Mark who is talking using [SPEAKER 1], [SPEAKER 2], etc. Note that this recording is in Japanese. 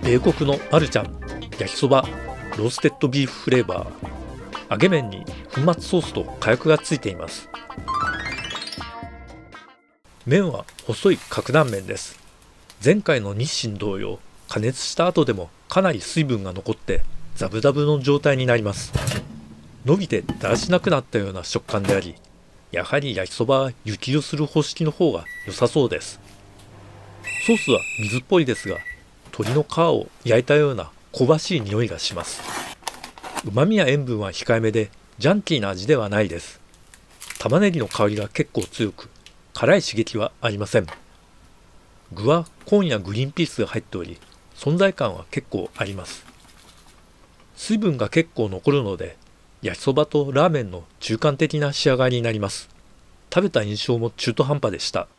[SPEAKER 1] 米国のマルちゃん焼きそばローステッドビーフフレーバー。揚げ麺に粉末ソースと火薬がついています。麺は細い角断麺です。前回の日清同様、加熱した後でもかなり水分が残ってザブザブの状態になります。伸びてだらしなくなったような食感であり、やはり焼きそばは湯切りをする方式の方が良さそうです。ソースは水っぽいですが、鶏の皮を焼いたような香ばしい匂いがします。旨味や塩分は控えめでジャンキーな味ではないです。玉ねぎの香りが結構強く、辛い刺激はありません。具はコーンやグリーンピースが入っており、存在感は結構あります。水分が結構残るので、焼きそばとラーメンの中間的な仕上がりになります。食べた印象も中途半端でした。